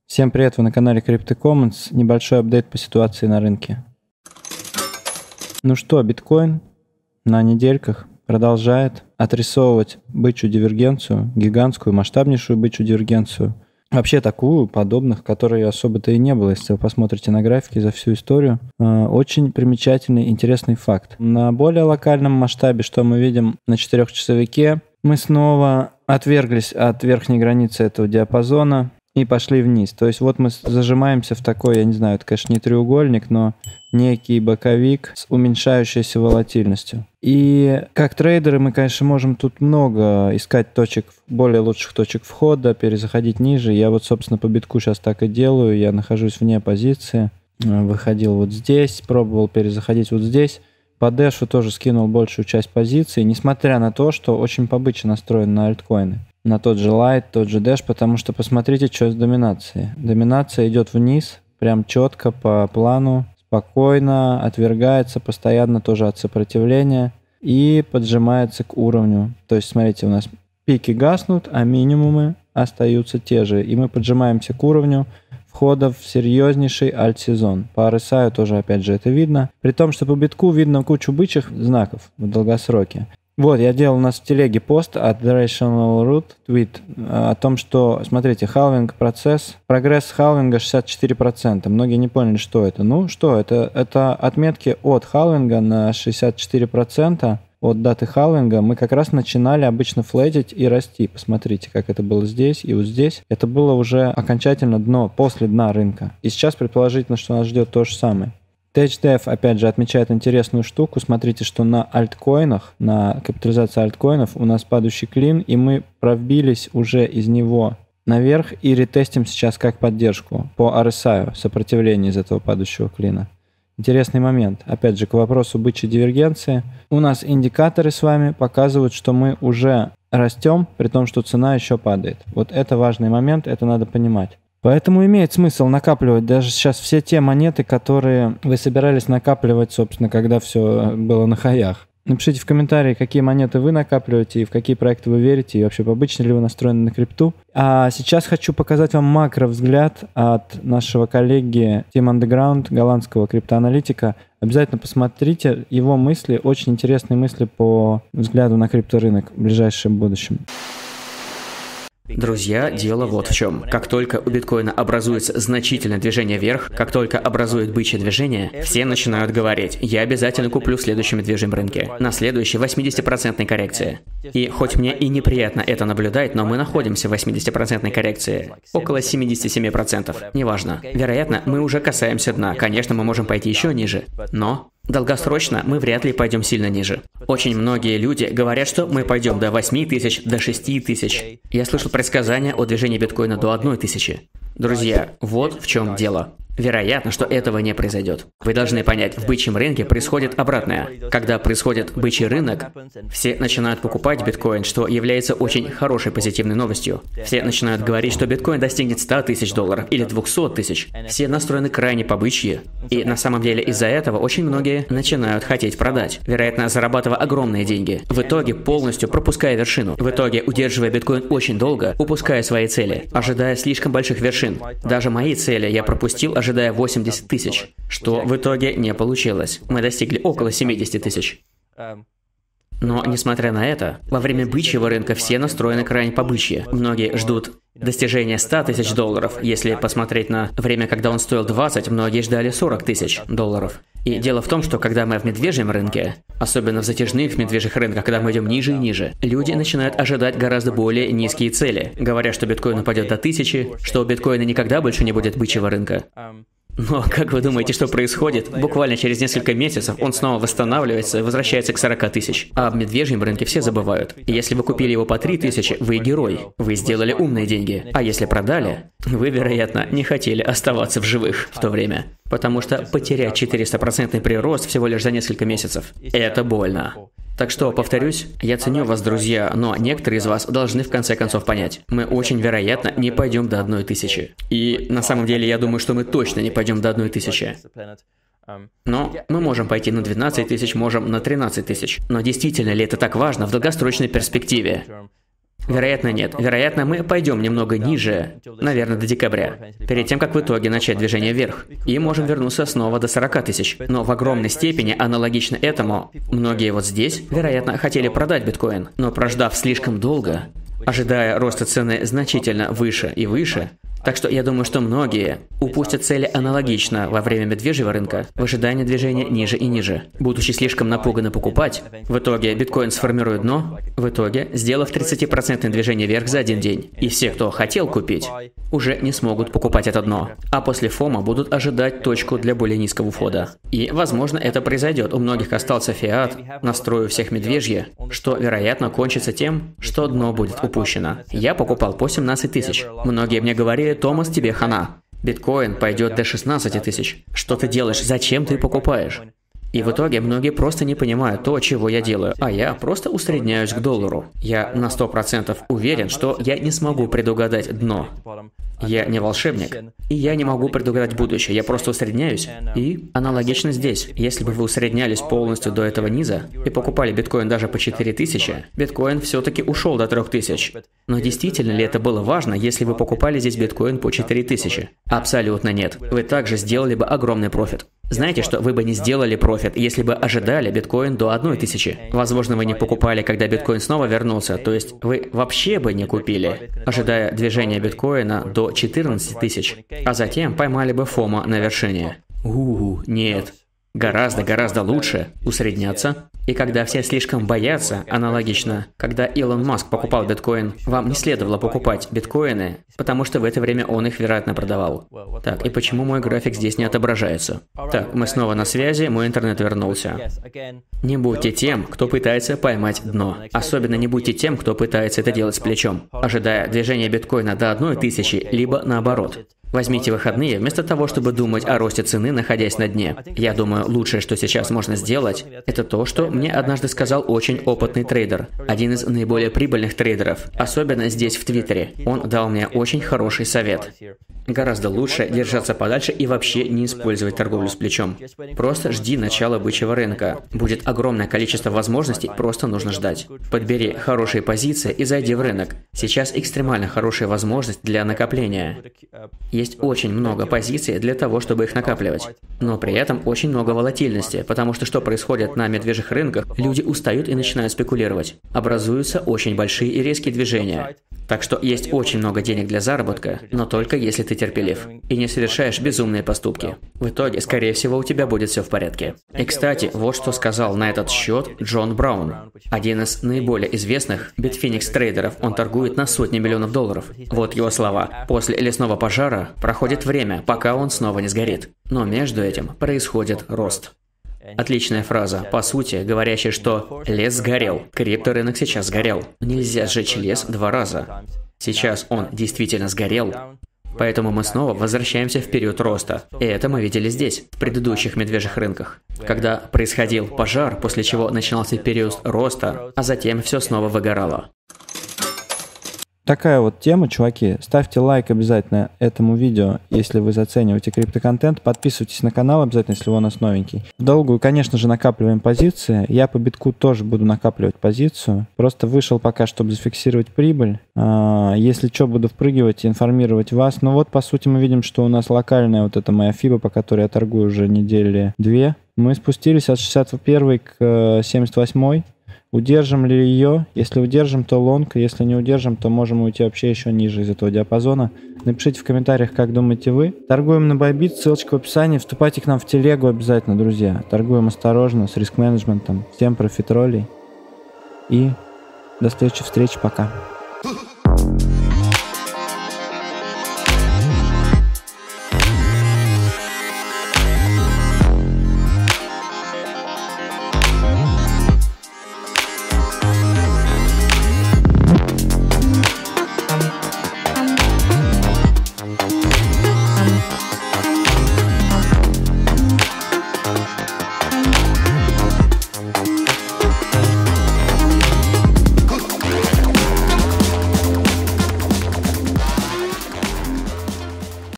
Всем привет, вы на канале CryptoCommons. Небольшой апдейт по ситуации на рынке. Ну что, биткоин на недельках продолжает отрисовывать бычью дивергенцию, гигантскую, масштабнейшую бычью дивергенцию. Вообще такую, подобных, которой особо-то и не было, если вы посмотрите на графики за всю историю. Очень примечательный, интересный факт. На более локальном масштабе, что мы видим на 4-часовике, мы снова отверглись от верхней границы этого диапазона и пошли вниз. То есть вот мы зажимаемся в такой, я не знаю, это, конечно, не треугольник, но некий боковик с уменьшающейся волатильностью. И как трейдеры мы, конечно, можем тут много искать точек, более лучших точек входа, перезаходить ниже. Я вот, собственно, по битку сейчас так и делаю. Я нахожусь вне позиции. Выходил вот здесь, пробовал перезаходить вот здесь. По дэшу тоже скинул большую часть позиции, несмотря на то, что очень побычно настроен на альткоины. На тот же Light, тот же Dash, потому что посмотрите, что с доминацией. Доминация идет вниз, прям четко по плану, спокойно, отвергается постоянно тоже от сопротивления и поджимается к уровню. То есть, смотрите, у нас пики гаснут, а минимумы остаются те же. И мы поджимаемся к уровню входа в серьезнейший альт-сезон. По RSI тоже, опять же, это видно. При том, что по битку видно кучу бычьих знаков в долгосроке. Вот, я делал у нас в телеге пост от Directional Root, твит, о том, что, смотрите, халвинг процесс, прогресс халвинга 64%. Многие не поняли, что это. Ну, что это? Это отметки от халвинга на 64%. От даты халвинга мы как раз начинали обычно флетить и расти. Посмотрите, как это было здесь и вот здесь. Это было уже окончательно дно, после дна рынка. И сейчас предположительно, что нас ждет то же самое. THDF, опять же, отмечает интересную штуку. Смотрите, что на альткоинах, на капитализации альткоинов у нас падающий клин, и мы пробились уже из него наверх и ретестим сейчас как поддержку по RSI, сопротивление из этого падающего клина. Интересный момент. Опять же, к вопросу бычьей дивергенции. У нас индикаторы с вами показывают, что мы уже растем, при том, что цена еще падает. Вот это важный момент, это надо понимать. Поэтому имеет смысл накапливать даже сейчас все те монеты, которые вы собирались накапливать, собственно, когда все было на хаях. Напишите в комментарии, какие монеты вы накапливаете и в какие проекты вы верите, и вообще обычно ли вы настроены на крипту. А сейчас хочу показать вам макро-взгляд от нашего коллеги Team Underground, голландского криптоаналитика. Обязательно посмотрите его мысли, очень интересные мысли по взгляду на крипторынок в ближайшем будущем. Друзья, дело вот в чем. Как только у биткоина образуется значительное движение вверх, как только образует бычье движение, все начинают говорить: я обязательно куплю в следующем медвежьем рынке, на следующей 80% коррекции. И хоть мне и неприятно это наблюдать, но мы находимся в 80% коррекции, около 77%, неважно. Вероятно, мы уже касаемся дна, конечно, мы можем пойти еще ниже, но долгосрочно мы вряд ли пойдем сильно ниже. Очень многие люди говорят, что мы пойдем до 8 тысяч, до 6 тысяч. Я слышал предсказания о движении биткоина до 1 тысячи. Друзья, вот в чем дело. Вероятно, что этого не произойдет. Вы должны понять, в бычьем рынке происходит обратное. Когда происходит бычий рынок, все начинают покупать биткоин, что является очень хорошей позитивной новостью. Все начинают говорить, что биткоин достигнет 100 тысяч долларов или 200 тысяч. Все настроены крайне по-бычьи. И на самом деле из-за этого очень многие начинают хотеть продать, вероятно, зарабатывая огромные деньги. В итоге полностью пропуская вершину. В итоге удерживая биткоин очень долго, упуская свои цели, ожидая слишком больших вершин. Даже мои цели я пропустил, ожидая 80 тысяч, что в итоге не получилось. Мы достигли около 70 тысяч. Но, несмотря на это, во время бычьего рынка все настроены крайне по-бычьи. Многие ждут достижения 100 тысяч долларов. Если посмотреть на время, когда он стоил 20, многие ждали 40 тысяч долларов. И дело в том, что когда мы в медвежьем рынке, особенно в затяжных медвежьих рынках, когда мы идем ниже и ниже, люди начинают ожидать гораздо более низкие цели, говоря, что биткоин упадет до 1000, что у биткоина никогда больше не будет бычьего рынка. Но как вы думаете, что происходит? Буквально через несколько месяцев он снова восстанавливается и возвращается к 40 тысяч. А в медвежьем рынке все забывают. И если вы купили его по 3000, вы герой. Вы сделали умные деньги. А если продали, вы, вероятно, не хотели оставаться в живых в то время. Потому что потерять 400% прирост всего лишь за несколько месяцев – это больно. Так что, повторюсь, я ценю вас, друзья, но некоторые из вас должны в конце концов понять. Мы очень вероятно не пойдем до 1000. И на самом деле я думаю, что мы точно не пойдем до 1000. Но мы можем пойти на 12 тысяч, можем на 13 тысяч. Но действительно ли это так важно в долгосрочной перспективе? Вероятно, нет. Вероятно, мы пойдем немного ниже, наверное, до декабря, перед тем, как в итоге начать движение вверх. И можем вернуться снова до 40 тысяч. Но в огромной степени, аналогично этому, многие вот здесь, вероятно, хотели продать биткоин, но прождав слишком долго, ожидая роста цены значительно выше и выше. Так что я думаю, что многие упустят цели аналогично во время медвежьего рынка в ожидании движения ниже и ниже. Будучи слишком напуганы покупать, в итоге биткоин сформирует дно, в итоге сделав 30% движение вверх за один день. И все, кто хотел купить, уже не смогут покупать это дно. А после фома будут ожидать точку для более низкого входа. И, возможно, это произойдет. У многих остался фиат, настрою всех медвежье, что, вероятно, кончится тем, что дно будет упущено. Я покупал по 17 тысяч. Многие мне говорили: «Томас, тебе хана. Биткоин пойдет до 16 тысяч. Что ты делаешь? Зачем ты покупаешь?» И в итоге многие просто не понимают то, чего я делаю, а я просто усредняюсь к доллару. Я на 100% уверен, что я не смогу предугадать дно. Я не волшебник, и я не могу предугадать будущее, я просто усредняюсь. И аналогично здесь. Если бы вы усреднялись полностью до этого низа и покупали биткоин даже по 4000, биткоин все-таки ушел до 3000. Но действительно ли это было важно, если вы покупали здесь биткоин по 4000? Абсолютно нет. Вы также сделали бы огромный профит. Знаете, что вы бы не сделали профит, если бы ожидали биткоин до 1000. Возможно, вы не покупали, когда биткоин снова вернулся, то есть вы вообще бы не купили, ожидая движения биткоина до 14 тысяч, а затем поймали бы фома на вершине. Нет. Гораздо лучше усредняться. И когда все слишком боятся, аналогично, когда Илон Маск покупал биткоин, вам не следовало покупать биткоины, потому что в это время он их, вероятно, продавал. Так, и почему мой график здесь не отображается? Так, мы снова на связи, мой интернет вернулся. Не будьте тем, кто пытается поймать дно. Особенно не будьте тем, кто пытается это делать с плечом, ожидая движения биткоина до 1000, либо наоборот. Возьмите выходные, вместо того, чтобы думать о росте цены, находясь на дне. Я думаю, лучшее, что сейчас можно сделать, это то, что мне однажды сказал очень опытный трейдер, один из наиболее прибыльных трейдеров, особенно здесь в Твиттере. Он дал мне очень хороший совет. Гораздо лучше держаться подальше и вообще не использовать торговлю с плечом. Просто жди начала бычьего рынка. Будет огромное количество возможностей, просто нужно ждать. Подбери хорошие позиции и зайди в рынок. Сейчас экстремально хорошая возможность для накопления. Есть очень много позиций для того, чтобы их накапливать. Но при этом очень много волатильности, потому что происходит на медвежьих рынках, люди устают и начинают спекулировать. Образуются очень большие и резкие движения. Так что есть очень много денег для заработка, но только если ты терпелив и не совершаешь безумные поступки. В итоге, скорее всего, у тебя будет все в порядке. И, кстати, вот что сказал на этот счет Джон Браун, один из наиболее известных Bitfinex трейдеров. Он торгует на сотни миллионов долларов. Вот его слова. После лесного пожара проходит время, пока он снова не сгорит. Но между этим происходит рост. Отличная фраза, по сути, говорящая, что лес сгорел, крипторынок сейчас сгорел. Нельзя сжечь лес 2 раза. Сейчас он действительно сгорел, поэтому мы снова возвращаемся в период роста. И это мы видели здесь, в предыдущих медвежьих рынках. Когда происходил пожар, после чего начинался период роста, а затем все снова выгорало. Такая вот тема, чуваки. Ставьте лайк обязательно этому видео, если вы зацениваете криптоконтент. Подписывайтесь на канал обязательно, если вы у нас новенький. В долгую, конечно же, накапливаем позиции. Я по битку тоже буду накапливать позицию. Просто вышел пока, чтобы зафиксировать прибыль. Если что, буду впрыгивать и информировать вас. Ну вот, по сути, мы видим, что у нас локальная вот эта моя FIBA, по которой я торгую уже недели 2. Мы спустились от 61 к 78. Удержим ли ее? Если удержим, то лонг. Если не удержим, то можем уйти вообще еще ниже из этого диапазона. Напишите в комментариях, как думаете вы. Торгуем на Bybit, ссылочка в описании. Вступайте к нам в телегу обязательно, друзья. Торгуем осторожно, с риск-менеджментом. Всем профитролей. И до следующей встречи, пока.